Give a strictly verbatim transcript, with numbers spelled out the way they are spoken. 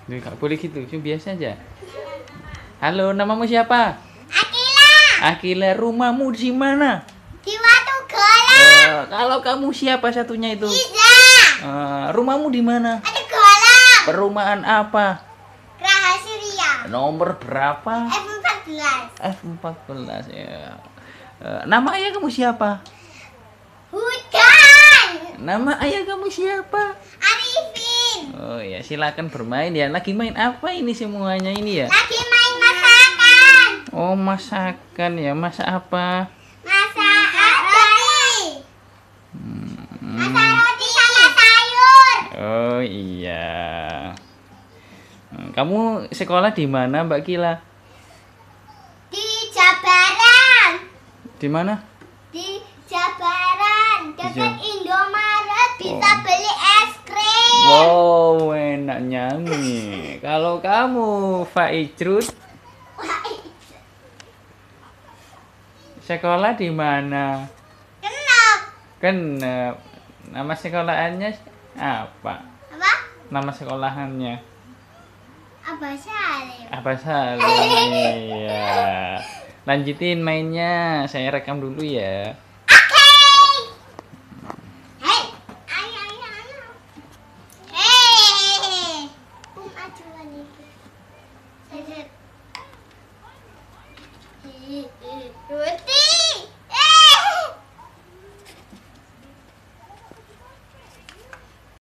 Duh, gak boleh gitu, cuma biasa aja. Halo, namamu siapa? Akila. Akila, rumahmu di mana? Di Watu Gola. Uh, kalau kamu siapa satunya itu? Iza. Uh, rumahmu di mana? Ada Gola. Perumahan apa? Rahasia. Nomor berapa? F empat belas. F empat belas ya. Uh, nama ayah kamu siapa? Hujan. Nama ayah kamu siapa? Arifin. Oh ya, silakan bermain ya. Lagi main apa ini semuanya ini ya? Lagi main masakan. Oh, masakan ya. Masak apa? Masak roti. Hmm. Masak roti sama sayur. Oh iya. Kamu sekolah di mana, Mbak Kila? Di Jabaran. Di mana? Di Jabaran. Dekat Jab- Indomaret bisa Oh. beli es krim. Wow, enaknya nih. Kalau kamu, Faijrut, sekolah di mana? Kenapa? Kenep. Nama sekolahannya apa? Apa? Nama sekolahannya Abah Salim. apa Salim? Ya. Lanjutin mainnya. Saya rekam dulu ya. Oke. Hei, ayo ayo ayo. Hei. Um ajuan itu. Set. Roti.